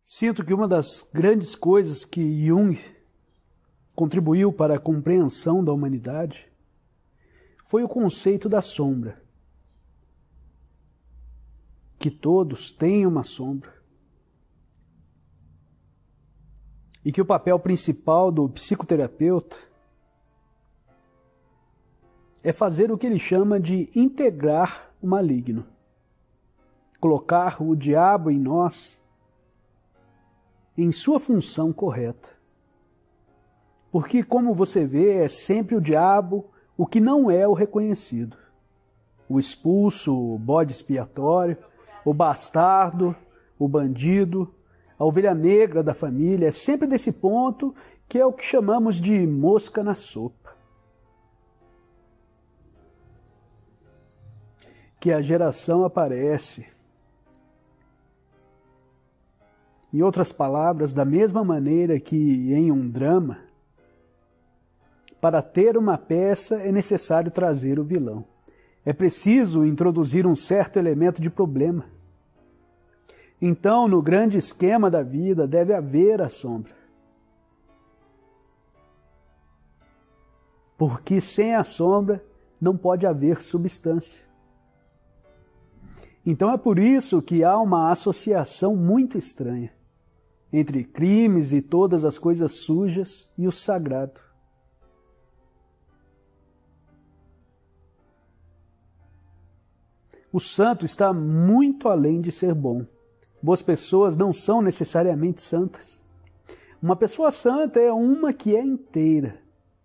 Sinto que uma das grandes coisas que Jung contribuiu para a compreensão da humanidade foi o conceito da sombra. Que todos têm uma sombra. E que o papel principal do psicoterapeuta é fazer o que ele chama de integrar o maligno. Colocar o diabo em nós em sua função correta. Porque, como você vê, é sempre o diabo o que não é o reconhecido. O expulso, o bode expiatório, o bastardo, o bandido, a ovelha negra da família, é sempre desse ponto que é o que chamamos de mosca na sopa. Que a geração aparece. Em outras palavras, da mesma maneira que em um drama, para ter uma peça é necessário trazer o vilão. É preciso introduzir um certo elemento de problema. Então, no grande esquema da vida, deve haver a sombra. Porque sem a sombra não pode haver substância. Então é por isso que há uma associação muito estranha entre crimes e todas as coisas sujas e o sagrado. O santo está muito além de ser bom. Boas pessoas não são necessariamente santas. Uma pessoa santa é uma que é inteira,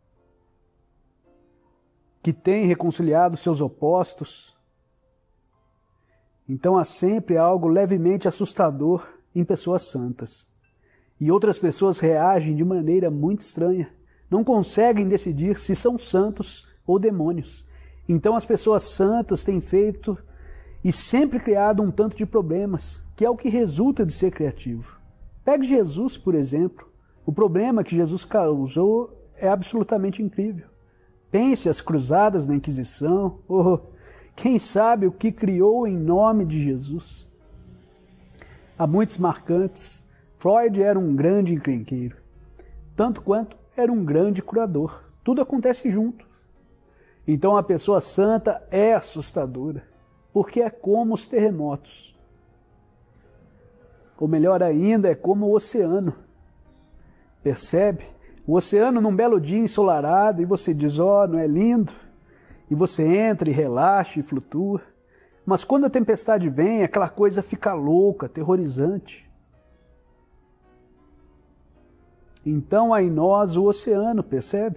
que tem reconciliado seus opostos. Então há sempre algo levemente assustador em pessoas santas. E outras pessoas reagem de maneira muito estranha. Não conseguem decidir se são santos ou demônios. Então as pessoas santas têm feito e sempre criado um tanto de problemas, que é o que resulta de ser criativo. Pegue Jesus, por exemplo. O problema que Jesus causou é absolutamente incrível. Pense as cruzadas da Inquisição, ou quem sabe o que criou em nome de Jesus. Há muitos marcantes. Freud era um grande encrenqueiro, tanto quanto era um grande curador. Tudo acontece junto. Então a pessoa santa é assustadora, porque é como os terremotos. Ou melhor ainda, é como o oceano. Percebe? O oceano num belo dia ensolarado e você diz, ó, não é lindo? E você entra e relaxa e flutua. Mas quando a tempestade vem, aquela coisa fica louca, aterrorizante. Então há em nós o oceano, percebe?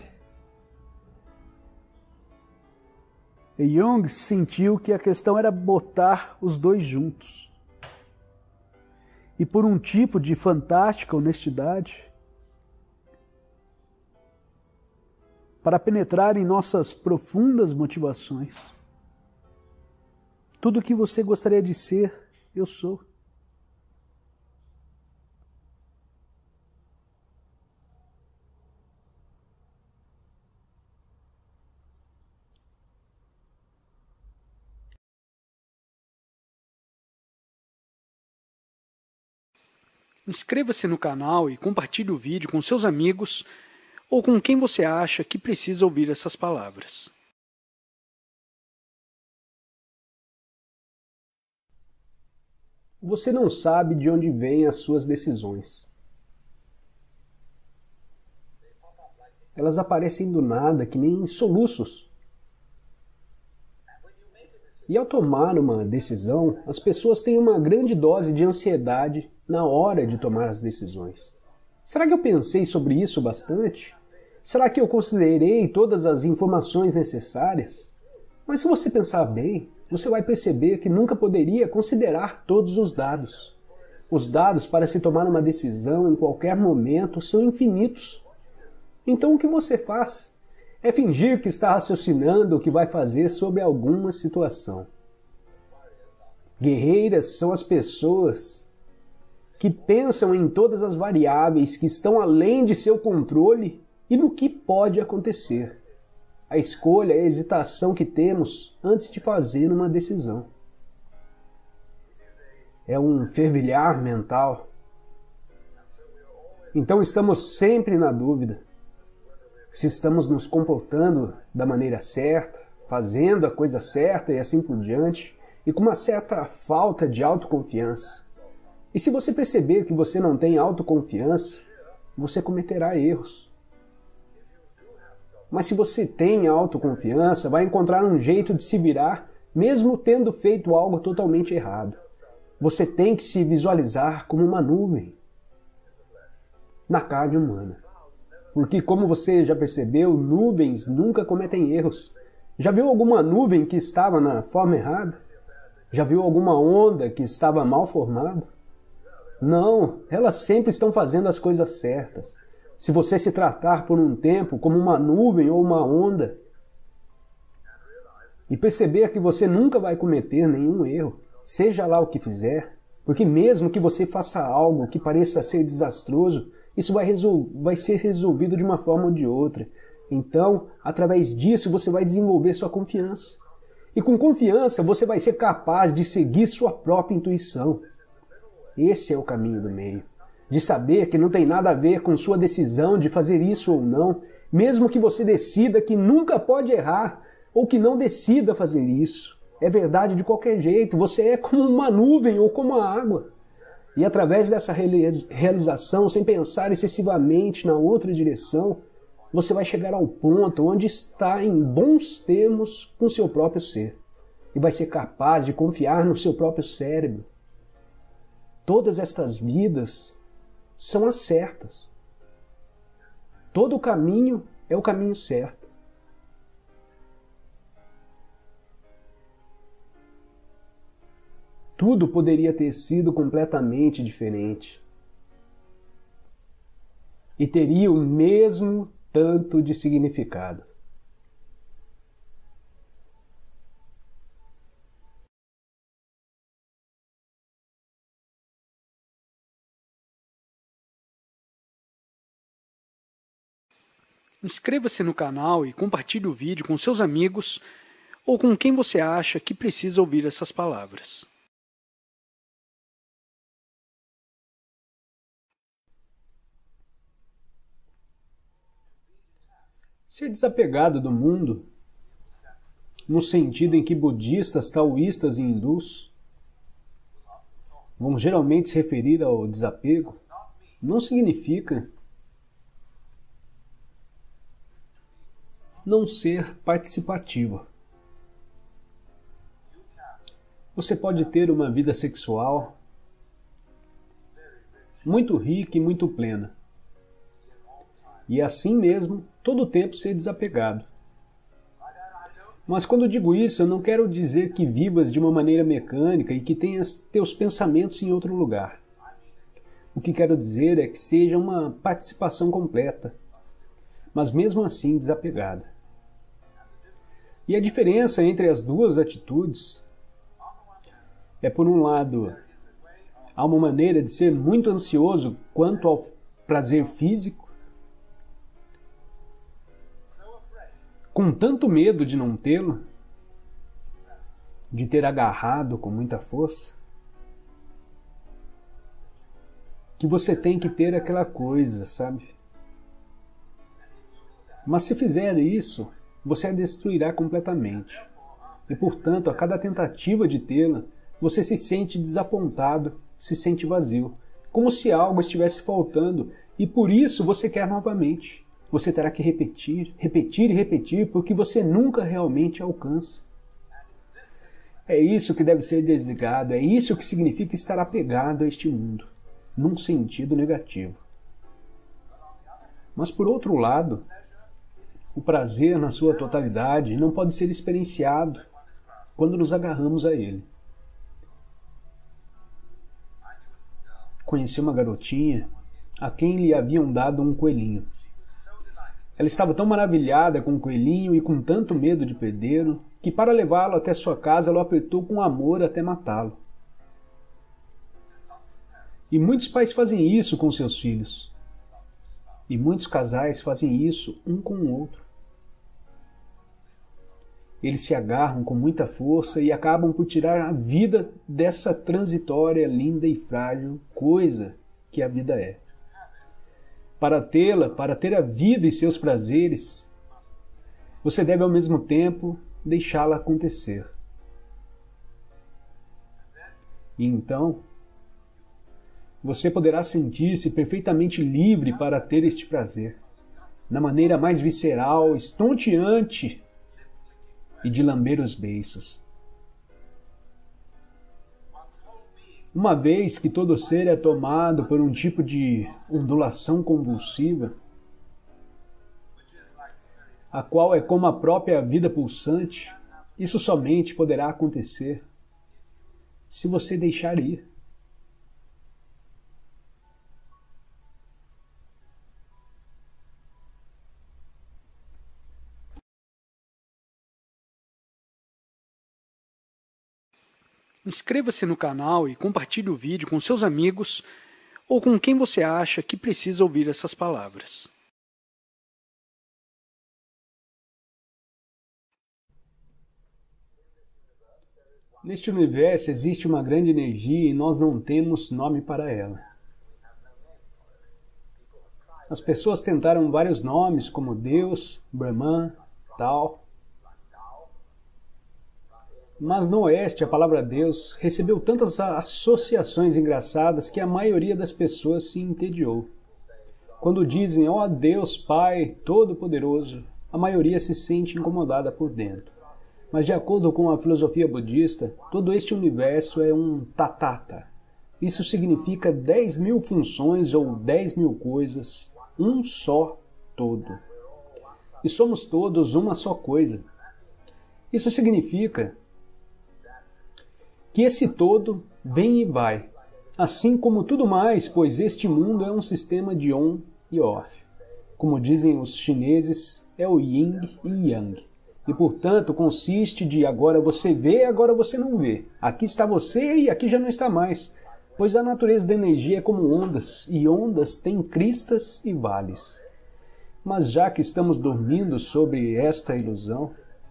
E Jung sentiu que a questão era botar os dois juntos. E por um tipo de fantástica honestidade, para penetrar em nossas profundas motivações. Tudo o que você gostaria de ser, eu sou. Inscreva-se no canal e compartilhe o vídeo com seus amigos ou com quem você acha que precisa ouvir essas palavras. Você não sabe de onde vêm as suas decisões. Elas aparecem do nada, que nem soluços. E ao tomar uma decisão, as pessoas têm uma grande dose de ansiedade na hora de tomar as decisões. Será que eu pensei sobre isso bastante? Será que eu considerei todas as informações necessárias? Mas se você pensar bem, você vai perceber que nunca poderia considerar todos os dados. Os dados para se tomar uma decisão em qualquer momento são infinitos. Então o que você faz? É fingir que está raciocinando o que vai fazer sobre alguma situação. Guerreiras são as pessoas que pensam em todas as variáveis que estão além de seu controle e no que pode acontecer. A escolha é a hesitação que temos antes de fazer uma decisão. É um fervilhar mental Então estamos sempre na dúvida se estamos nos comportando da maneira certa, fazendo a coisa certa e assim por diante, e com uma certa falta de autoconfiança. E se você perceber que você não tem autoconfiança, você cometerá erros. Mas se você tem autoconfiança, vai encontrar um jeito de se virar, mesmo tendo feito algo totalmente errado. Você tem que se visualizar como uma nuvem na carne humana. Porque, como você já percebeu, nuvens nunca cometem erros. Já viu alguma nuvem que estava na forma errada? Já viu alguma onda que estava mal formada? Não, elas sempre estão fazendo as coisas certas. Se você se tratar por um tempo como uma nuvem ou uma onda, e perceber que você nunca vai cometer nenhum erro, seja lá o que fizer, porque mesmo que você faça algo que pareça ser desastroso, isso vai ser resolvido de uma forma ou de outra. Então, através disso, você vai desenvolver sua confiança. E com confiança, você vai ser capaz de seguir sua própria intuição. Esse é o caminho do meio. De saber que não tem nada a ver com sua decisão de fazer isso ou não, mesmo que você decida que nunca pode errar, ou que não decida fazer isso. É verdade de qualquer jeito, você é como uma nuvem ou como a água. E através dessa realização, sem pensar excessivamente na outra direção, você vai chegar ao ponto onde está em bons termos com seu próprio ser. E vai ser capaz de confiar no seu próprio cérebro. Todas estas vidas são as certas. Todo o caminho é o caminho certo. Tudo poderia ter sido completamente diferente. E teria o mesmo tanto de significado. Inscreva-se no canal e compartilhe o vídeo com seus amigos ou com quem você acha que precisa ouvir essas palavras. Ser desapegado do mundo, no sentido em que budistas, taoístas e hindus vão geralmente se referir ao desapego, não significa não ser participativo. Você pode ter uma vida sexual muito rica e muito plena. E assim mesmo, todo o tempo ser desapegado. Mas quando digo isso, eu não quero dizer que vivas de uma maneira mecânica e que tenhas teus pensamentos em outro lugar. O que quero dizer é que seja uma participação completa, mas mesmo assim desapegada. E a diferença entre as duas atitudes é, por um lado, há uma maneira de ser muito ansioso quanto ao prazer físico, com tanto medo de não tê-lo, de ter agarrado com muita força, que você tem que ter aquela coisa, sabe? Mas se fizer isso, você a destruirá completamente. E, portanto, a cada tentativa de tê-la, você se sente desapontado, se sente vazio, como se algo estivesse faltando, e por isso você quer novamente. Você terá que repetir, repetir e repetir, porque você nunca realmente alcança. É isso que deve ser desligado, é isso que significa estar apegado a este mundo, num sentido negativo. Mas por outro lado, o prazer na sua totalidade não pode ser experienciado quando nos agarramos a ele. Conheci uma garotinha a quem lhe haviam dado um coelhinho. Ela estava tão maravilhada com o coelhinho e com tanto medo de perdê-lo, que para levá-lo até sua casa, ela o apertou com amor até matá-lo. E muitos pais fazem isso com seus filhos. E muitos casais fazem isso um com o outro. Eles se agarram com muita força e acabam por tirar a vida dessa transitória, linda e frágil coisa que a vida é. para tê-la, para ter a vida e seus prazeres, você deve ao mesmo tempo deixá-la acontecer. E então, você poderá sentir-se perfeitamente livre para ter este prazer, na maneira mais visceral, estonteante e de lamber os beiços. Uma vez que todo ser é tomado por um tipo de ondulação convulsiva, a qual é como a própria vida pulsante, isso somente poderá acontecer se você deixar ir. Inscreva-se no canal e compartilhe o vídeo com seus amigos ou com quem você acha que precisa ouvir essas palavras. Neste universo existe uma grande energia e nós não temos nome para ela. As pessoas tentaram vários nomes, como Deus, Brahman, Tao. Mas no Oeste, a palavra Deus recebeu tantas associações engraçadas que a maioria das pessoas se entediou. Quando dizem, ó Deus Pai Todo-Poderoso, a maioria se sente incomodada por dentro. Mas de acordo com a filosofia budista, todo este universo é um tatata. Isso significa 10.000 funções ou 10.000 coisas, um só todo. E somos todos uma só coisa. Isso significa que esse todo vem e vai, assim como tudo mais, pois este mundo é um sistema de on e off. Como dizem os chineses, é o yin e yang. E, portanto, consiste de agora você vê, agora você não vê. Aqui está você e aqui já não está mais. Pois a natureza da energia é como ondas, e ondas têm cristas e vales. Mas já que estamos dormindo sobre esta ilusão,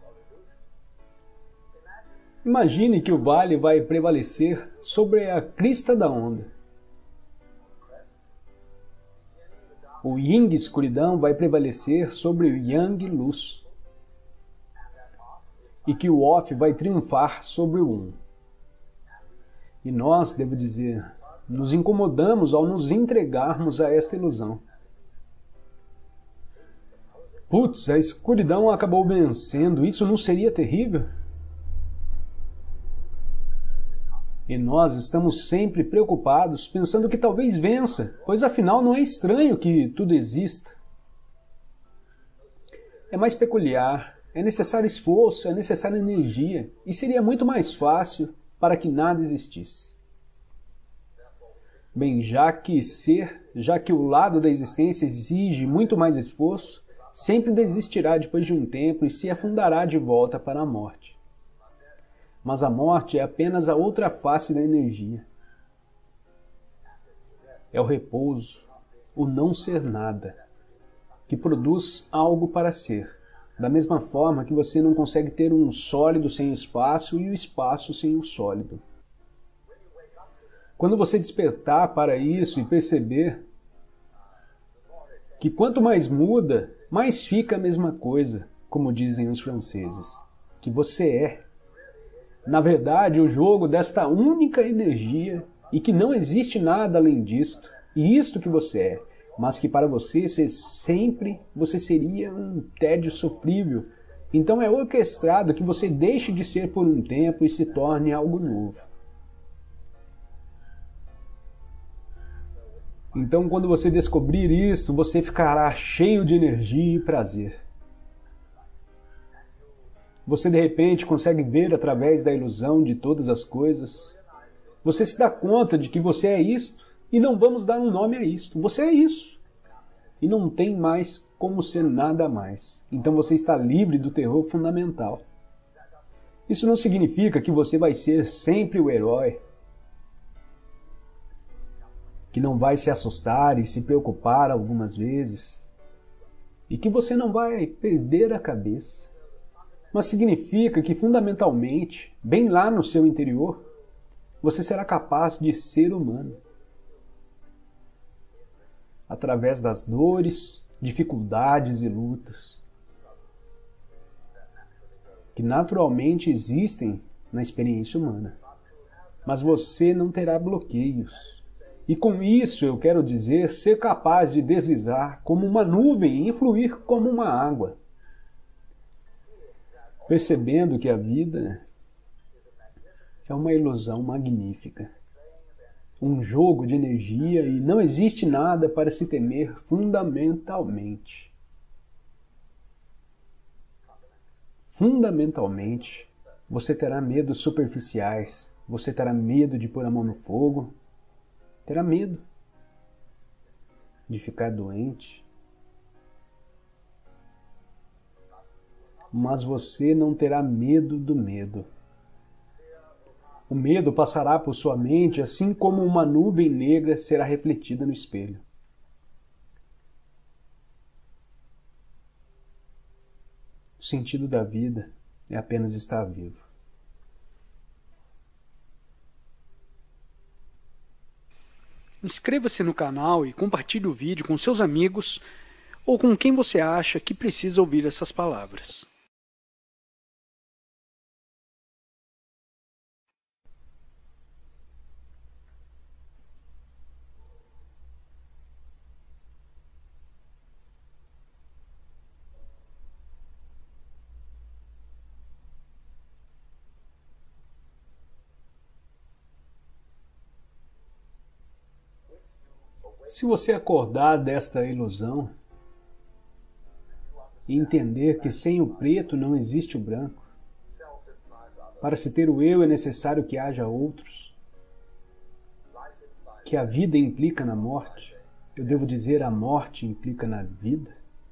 imagine que o vale vai prevalecer sobre a crista da onda. O yin, escuridão, vai prevalecer sobre o yang, luz. E que o off vai triunfar sobre o on. E nós, devo dizer, nos incomodamos ao nos entregarmos a esta ilusão. Putz, a escuridão acabou vencendo, isso não seria terrível? E nós estamos sempre preocupados, pensando que talvez vença, pois afinal não é estranho que tudo exista. É mais peculiar, é necessário esforço, é necessária energia, e seria muito mais fácil para que nada existisse. Bem, já que o lado da existência exige muito mais esforço, sempre desistirá depois de um tempo e se afundará de volta para a morte. Mas a morte é apenas a outra face da energia. É o repouso, o não ser nada, que produz algo para ser. Da mesma forma que você não consegue ter um sólido sem espaço e o espaço sem o sólido. Quando você despertar para isso e perceber que quanto mais muda, mais fica a mesma coisa, como dizem os franceses, que você é. Na verdade, o jogo desta única energia e que não existe nada além disto, e isto que você é, mas que para você você seria um tédio sofrível. Então é orquestrado que você deixe de ser por um tempo e se torne algo novo. Então quando você descobrir isto, você ficará cheio de energia e prazer. Você de repente consegue ver através da ilusão de todas as coisas. Você se dá conta de que você é isto. E não vamos dar um nome a isto. Você é isso. E não tem mais como ser nada mais. Então você está livre do terror fundamental. Isso não significa que você vai ser sempre o herói, que não vai se assustar e se preocupar algumas vezes, e que você não vai perder a cabeça. Mas significa que fundamentalmente, bem lá no seu interior, você será capaz de ser humano. através das dores, dificuldades e lutas que naturalmente existem na experiência humana. Mas você não terá bloqueios. E com isso eu quero dizer ser capaz de deslizar como uma nuvem e fluir como uma água. Percebendo que a vida é uma ilusão magnífica. Um jogo de energia e não existe nada para se temer fundamentalmente. Fundamentalmente, você terá medos superficiais, você terá medo de pôr a mão no fogo, terá medo de ficar doente, mas você não terá medo do medo. O medo passará por sua mente, assim como uma nuvem negra será refletida no espelho. O sentido da vida é apenas estar vivo. Inscreva-se no canal e compartilhe o vídeo com seus amigos ou com quem você acha que precisa ouvir essas palavras. Se você acordar desta ilusão e entender que sem o preto não existe o branco, para se ter o eu é necessário que haja outros, que a vida implica na morte, eu devo dizer a morte implica na vida,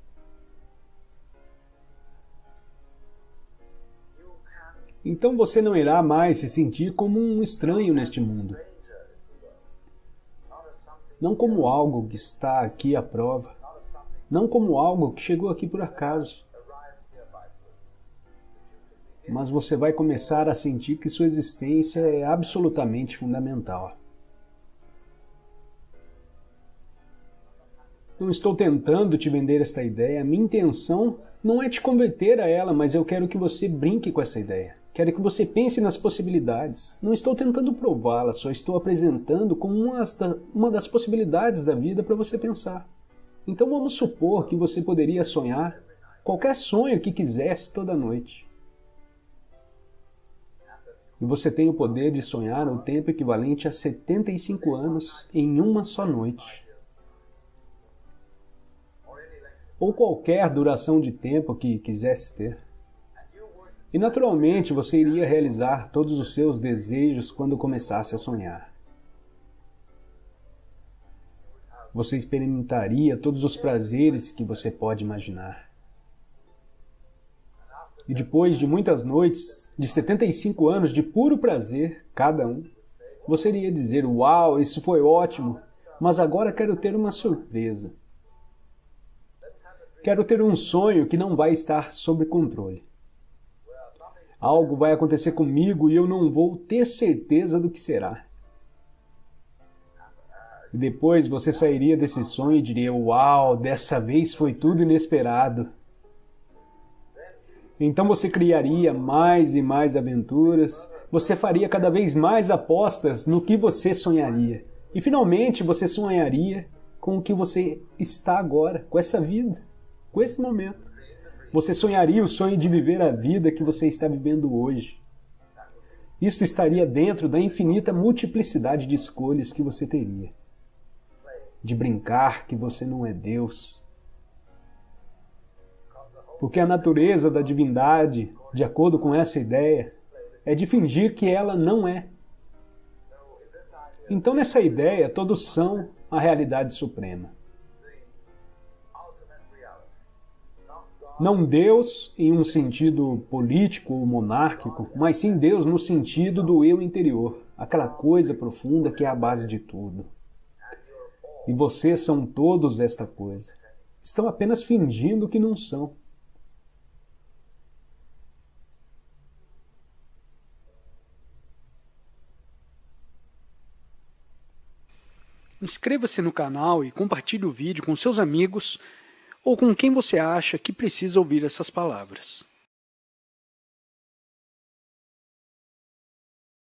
então você não irá mais se sentir como um estranho neste mundo. Não como algo que está aqui à prova, não como algo que chegou aqui por acaso. Mas você vai começar a sentir que sua existência é absolutamente fundamental. Não estou tentando te vender esta ideia, minha intenção não é te converter a ela, mas eu quero que você brinque com essa ideia. Quero que você pense nas possibilidades. Não estou tentando prová-la, só estou apresentando como uma das possibilidades da vida para você pensar. Então vamos supor que você poderia sonhar qualquer sonho que quisesse toda noite. E você tem o poder de sonhar um tempo equivalente a 75 anos em uma só noite. Ou qualquer duração de tempo que quisesse ter. E naturalmente você iria realizar todos os seus desejos quando começasse a sonhar. Você experimentaria todos os prazeres que você pode imaginar. E depois de muitas noites, de 75 anos de puro prazer, cada um, você iria dizer, uau, isso foi ótimo, mas agora quero ter uma surpresa. Quero ter um sonho que não vai estar sob controle. Algo vai acontecer comigo e eu não vou ter certeza do que será. E depois você sairia desse sonho e diria, uau, dessa vez foi tudo inesperado. Então você criaria mais e mais aventuras, você faria cada vez mais apostas no que você sonharia. E finalmente você sonharia com o que você está agora, com essa vida, com esse momento. Você sonharia o sonho de viver a vida que você está vivendo hoje. Isso estaria dentro da infinita multiplicidade de escolhas que você teria. De brincar que você não é Deus. Porque a natureza da divindade, de acordo com essa ideia, é de fingir que ela não é. Então nessa ideia todos são a realidade suprema. Não Deus em um sentido político ou monárquico, mas sim Deus no sentido do eu interior, aquela coisa profunda que é a base de tudo. E vocês são todos esta coisa. Estão apenas fingindo que não são. inscreva-se no canal e compartilhe o vídeo com seus amigos ou com quem você acha que precisa ouvir essas palavras.